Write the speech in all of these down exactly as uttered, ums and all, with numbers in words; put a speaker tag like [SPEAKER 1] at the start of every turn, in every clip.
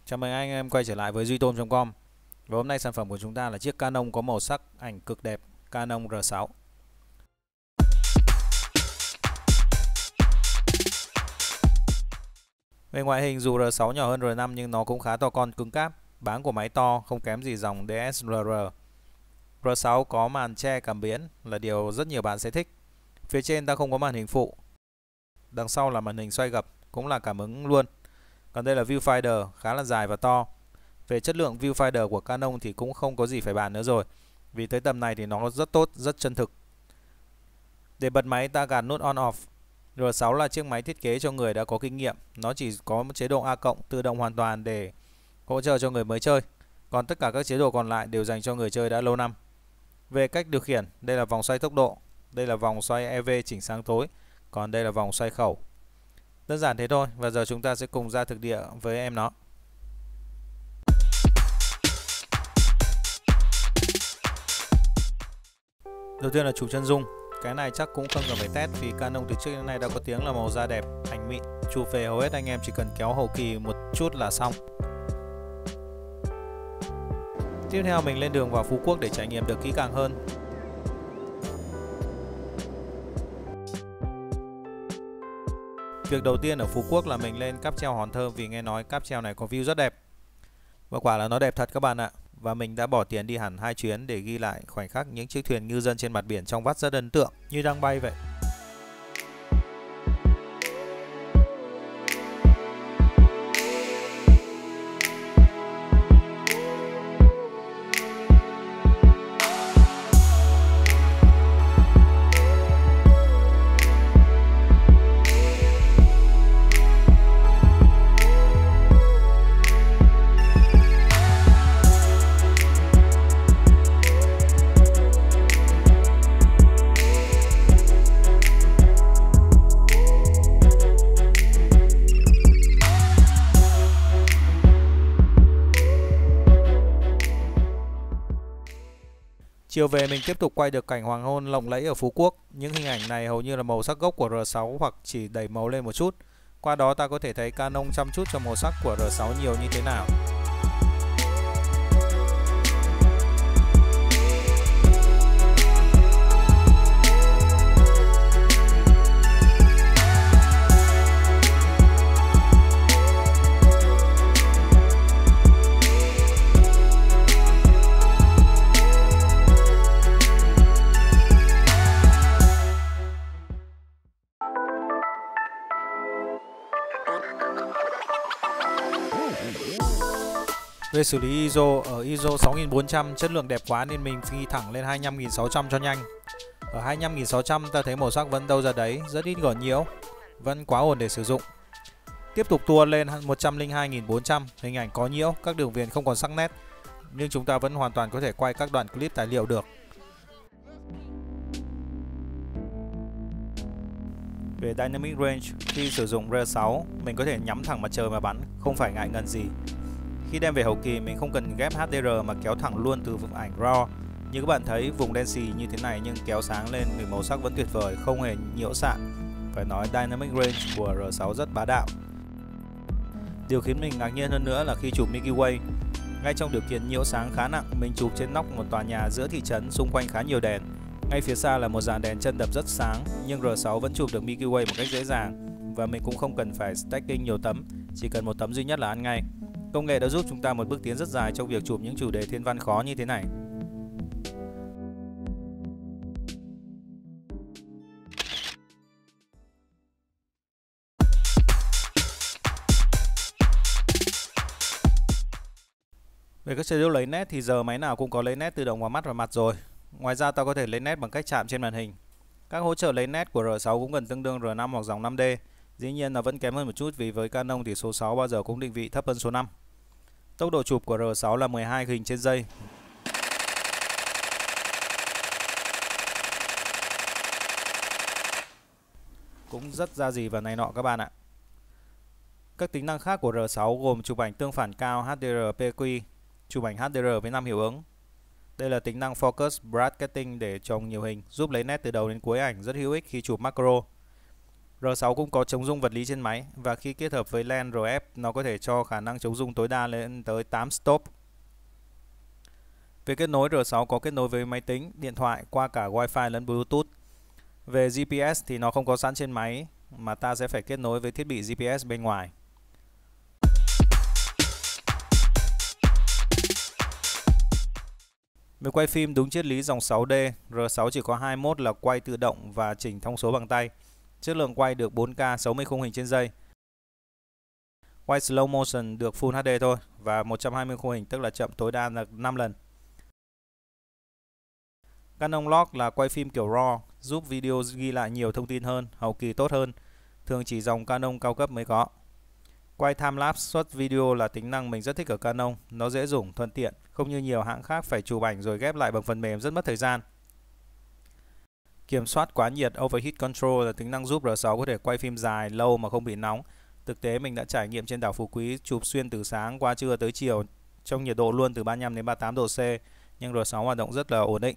[SPEAKER 1] Chào mừng anh em quay trở lại với duy tom chấm com. Và hôm nay sản phẩm của chúng ta là chiếc Canon có màu sắc ảnh cực đẹp Canon R sáu. Về ngoại hình dù R sáu nhỏ hơn R năm nhưng nó cũng khá to con cứng cáp, báng của máy to không kém gì dòng D S L R. R sáu có màn che cảm biến là điều rất nhiều bạn sẽ thích. Phía trên ta không có màn hình phụ. Đằng sau là màn hình xoay gập cũng là cảm ứng luôn. Còn đây là viewfinder khá là dài và to. Về chất lượng viewfinder của Canon thì cũng không có gì phải bàn nữa rồi. Vì tới tầm này thì nó rất tốt, rất chân thực. Để bật máy ta gạt nút on off. R sáu là chiếc máy thiết kế cho người đã có kinh nghiệm. Nó chỉ có chế độ A cộng tự động hoàn toàn để hỗ trợ cho người mới chơi. Còn tất cả các chế độ còn lại đều dành cho người chơi đã lâu năm. Về cách điều khiển, đây là vòng xoay tốc độ, đây là vòng xoay E V chỉnh sáng tối, còn đây là vòng xoay khẩu. Đơn giản thế thôi, và giờ chúng ta sẽ cùng ra thực địa với em nó. Đầu tiên là chụp chân dung. Cái này chắc cũng không cần phải test vì Canon từ trước đến nay đã có tiếng là màu da đẹp, ảnh mịn. Chụp về hầu hết anh em chỉ cần kéo hậu kỳ một chút là xong. Tiếp theo mình lên đường vào Phú Quốc để trải nghiệm được kỹ càng hơn. Việc đầu tiên ở Phú Quốc là mình lên cáp treo Hòn Thơm vì nghe nói cáp treo này có view rất đẹp. Và quả là nó đẹp thật các bạn ạ. Và mình đã bỏ tiền đi hẳn hai chuyến để ghi lại khoảnh khắc những chiếc thuyền ngư dân trên mặt biển trong vắt rất ấn tượng, như đang bay vậy. Chiều về mình tiếp tục quay được cảnh hoàng hôn lộng lẫy ở Phú Quốc. Những hình ảnh này hầu như là màu sắc gốc của R sáu hoặc chỉ đẩy màu lên một chút. Qua đó ta có thể thấy Canon chăm chút cho màu sắc của R sáu nhiều như thế nào. Về xử lý i ét o, ở i ét o sáu nghìn bốn trăm chất lượng đẹp quá nên mình phi thẳng lên hai mươi lăm nghìn sáu trăm cho nhanh. Ở hai mươi lăm nghìn sáu trăm ta thấy màu sắc vẫn đâu ra đấy, rất ít gợn nhiễu, vẫn quá ổn để sử dụng. Tiếp tục tua lên một trăm lẻ hai nghìn bốn trăm, hình ảnh có nhiễu, các đường viền không còn sắc nét, nhưng chúng ta vẫn hoàn toàn có thể quay các đoạn clip tài liệu được. Về Dynamic Range, khi sử dụng R sáu, mình có thể nhắm thẳng mặt trời mà bắn, không phải ngại ngần gì. Khi đem về hậu kỳ mình không cần ghép H D R mà kéo thẳng luôn từ ảnh RAW. Như các bạn thấy vùng đen xì như thế này nhưng kéo sáng lên thì màu sắc vẫn tuyệt vời, không hề nhiễu sạn. Phải nói Dynamic Range của R sáu rất bá đạo. Điều khiến mình ngạc nhiên hơn nữa là khi chụp Milky Way, ngay trong điều kiện nhiễu sáng khá nặng, mình chụp trên nóc một tòa nhà giữa thị trấn, xung quanh khá nhiều đèn. Ngay phía xa là một dàn đèn chân đập rất sáng, nhưng R sáu vẫn chụp được Milky Way một cách dễ dàng. Và mình cũng không cần phải stacking nhiều tấm, chỉ cần một tấm duy nhất là ăn ngay. Công nghệ đã giúp chúng ta một bước tiến rất dài trong việc chụp những chủ đề thiên văn khó như thế này. Về các chế độ lấy nét thì giờ máy nào cũng có lấy nét tự động vào mắt và mặt rồi. Ngoài ra ta có thể lấy nét bằng cách chạm trên màn hình. Các hỗ trợ lấy nét của R sáu cũng gần tương đương R năm hoặc dòng năm D. Dĩ nhiên là vẫn kém hơn một chút vì với Canon thì số sáu bao giờ cũng định vị thấp hơn số năm. Tốc độ chụp của R sáu là mười hai hình trên giây. Cũng rất ra gì và này nọ các bạn ạ. Các tính năng khác của R sáu gồm chụp ảnh tương phản cao H D R P Q, chụp ảnh H D R với năm hiệu ứng. Đây là tính năng Focus Bracketing để trồng nhiều hình, giúp lấy nét từ đầu đến cuối ảnh, rất hữu ích khi chụp macro. R sáu cũng có chống rung vật lý trên máy và khi kết hợp với len rờ ép nó có thể cho khả năng chống rung tối đa lên tới tám stop. Về kết nối, R sáu có kết nối với máy tính, điện thoại qua cả Wi-Fi lẫn Bluetooth. Về giê pê ét thì nó không có sẵn trên máy mà ta sẽ phải kết nối với thiết bị giê pê ét bên ngoài. Về quay phim đúng triết lý dòng sáu D, R sáu chỉ có hai mode là quay tự động và chỉnh thông số bằng tay. Chất lượng quay được bốn K sáu mươi khung hình trên giây. Quay slow motion được Full hát đê thôi và một trăm hai mươi khung hình, tức là chậm tối đa là năm lần. Canon log là quay phim kiểu RAW, giúp video ghi lại nhiều thông tin hơn, hậu kỳ tốt hơn. Thường chỉ dòng Canon cao cấp mới có. Quay timelapse xuất video là tính năng mình rất thích ở Canon, nó dễ dùng, thuận tiện, không như nhiều hãng khác phải chụp ảnh rồi ghép lại bằng phần mềm rất mất thời gian. Kiểm soát quá nhiệt Overheat Control là tính năng giúp R sáu có thể quay phim dài, lâu mà không bị nóng. Thực tế mình đã trải nghiệm trên đảo Phú Quý chụp xuyên từ sáng qua trưa tới chiều trong nhiệt độ luôn từ ba mươi lăm đến ba mươi tám độ C, nhưng R sáu hoạt động rất là ổn định.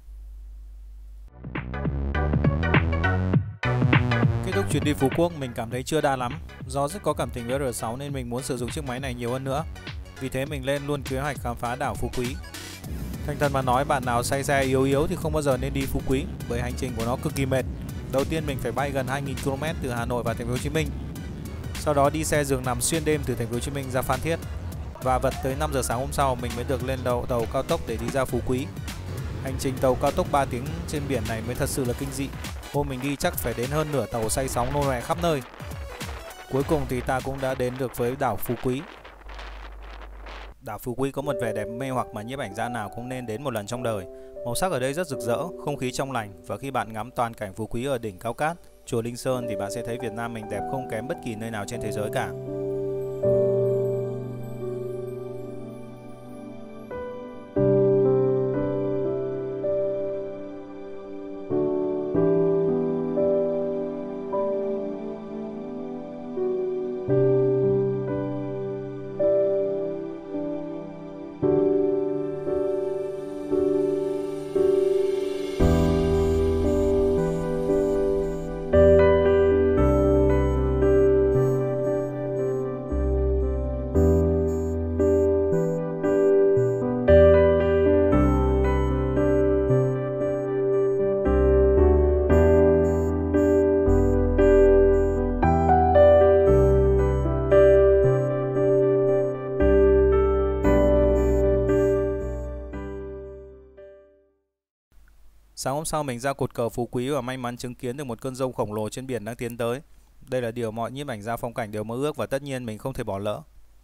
[SPEAKER 1] Kết thúc chuyến đi Phú Quốc mình cảm thấy chưa đa lắm. Do rất có cảm tình với R sáu nên mình muốn sử dụng chiếc máy này nhiều hơn nữa. Vì thế mình lên luôn kế hoạch khám phá đảo Phú Quý. Thành thật mà nói, bạn nào say xe yếu yếu thì không bao giờ nên đi Phú Quý, bởi hành trình của nó cực kỳ mệt. Đầu tiên mình phải bay gần hai nghìn ki lô mét từ Hà Nội vào thành phố Hồ Chí Minh. Sau đó đi xe giường nằm xuyên đêm từ thành phố Hồ Chí Minh ra Phan Thiết. Và vật tới năm giờ sáng hôm sau mình mới được lên đầu tàu cao tốc để đi ra Phú Quý. Hành trình tàu cao tốc ba tiếng trên biển này mới thật sự là kinh dị. Hôm mình đi chắc phải đến hơn nửa tàu say sóng nô nòe khắp nơi. Cuối cùng thì ta cũng đã đến được với đảo Phú Quý. Đảo Phú Quý có một vẻ đẹp mê hoặc mà nhiếp ảnh gia nào cũng nên đến một lần trong đời. Màu sắc ở đây rất rực rỡ, không khí trong lành, và khi bạn ngắm toàn cảnh Phú Quý ở đỉnh Cao Cát, chùa Linh Sơn thì bạn sẽ thấy Việt Nam mình đẹp không kém bất kỳ nơi nào trên thế giới cả. Sáng hôm sau mình ra cột cờ Phú Quý và may mắn chứng kiến được một cơn giông khổng lồ trên biển đang tiến tới. Đây là điều mọi nhiếp ảnh gia phong cảnh đều mơ ước và tất nhiên mình không thể bỏ lỡ.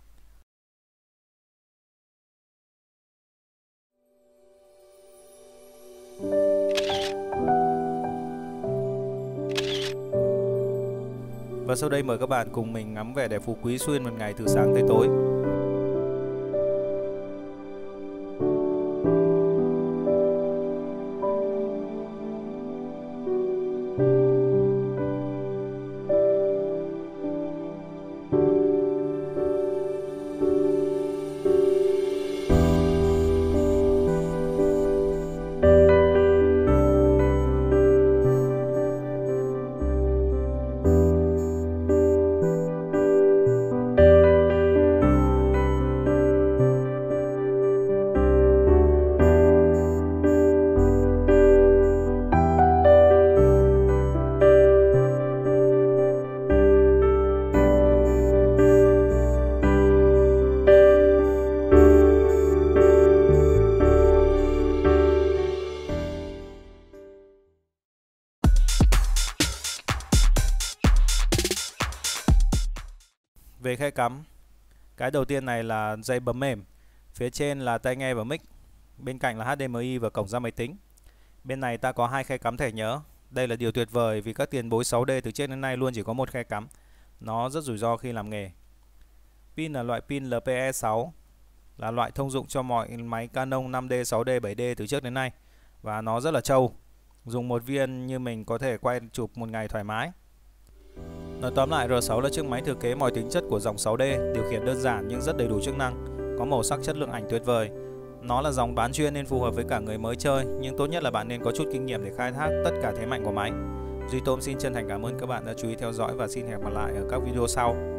[SPEAKER 1] Và sau đây mời các bạn cùng mình ngắm vẻ đẹp Phú Quý xuyên một ngày từ sáng tới tối. Về khe cắm, cái đầu tiên này là dây bấm mềm, phía trên là tai nghe và mic, bên cạnh là H D M I và cổng ra máy tính. Bên này ta có hai khe cắm thẻ nhớ. Đây là điều tuyệt vời vì các tiền bối sáu D từ trước đến nay luôn chỉ có một khe cắm. Nó rất rủi ro khi làm nghề. Pin là loại pin L P E sáu, là loại thông dụng cho mọi máy Canon năm D, sáu D, bảy D từ trước đến nay, và nó rất là trâu. Dùng một viên như mình có thể quay chụp một ngày thoải mái. Nói tóm lại, R sáu là chiếc máy thừa kế mọi tính chất của dòng sáu D, điều khiển đơn giản nhưng rất đầy đủ chức năng, có màu sắc chất lượng ảnh tuyệt vời. Nó là dòng bán chuyên nên phù hợp với cả người mới chơi, nhưng tốt nhất là bạn nên có chút kinh nghiệm để khai thác tất cả thế mạnh của máy. Duy Tôm xin chân thành cảm ơn các bạn đã chú ý theo dõi và xin hẹn gặp lại ở các video sau.